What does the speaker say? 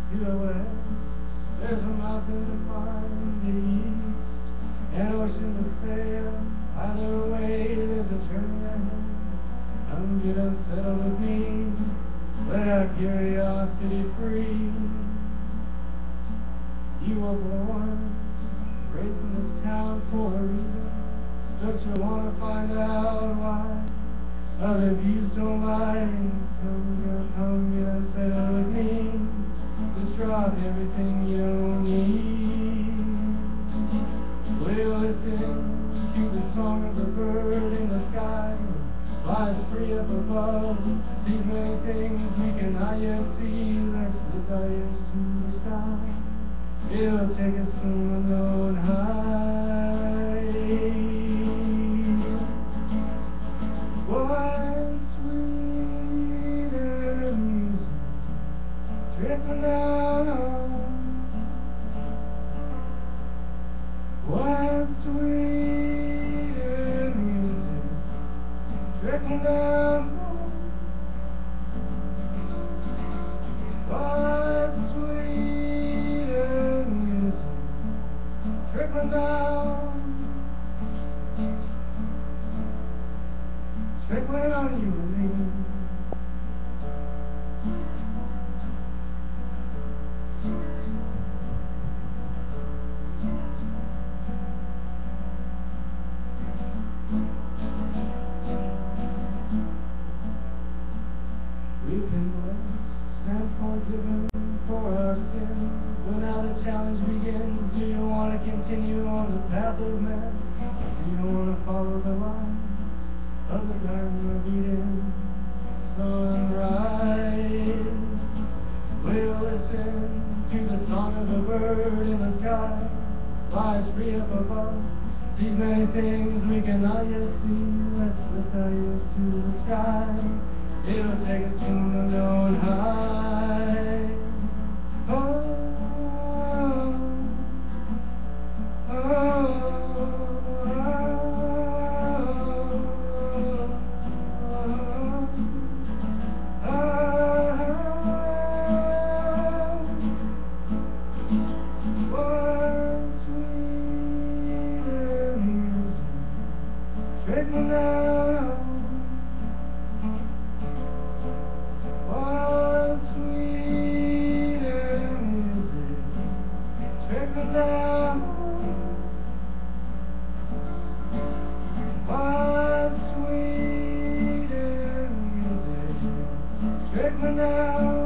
to the west. There's a mountain to find in the east, an ocean to sail. Either way, there's a journey ahead. Come get unsettled with me, let our curiosity free. You were born, raised in this town for a reason. Don't you want to find out why other views don't lie? Come get unsettled with me. Just drop everything you don't need. We'll listen to the song of the bird in the sky. Flies free up above. These many things we cannot yet see. Let's lift our ears to the sky. It'll take us to unknown heights. What sweeter music trickling down. What sweeter music trickling down. What sweeter music trickling down. Trickling on you and me. We've been blessed and forgiven for our sins. But now the challenge begins. Do you want to continue on the path of man? Do you want to follow the line of the Garden of Eden? Sunrise. We'll listen to the song of the bird in the sky. Flies free up above. These many things we cannot yet see. Let's lift our ears to the sky. It'll take us to unknown heights. Oh, oh, oh, oh, what sweeter music trickling down. What sweeter music trickling down. What sweeter music trickling down.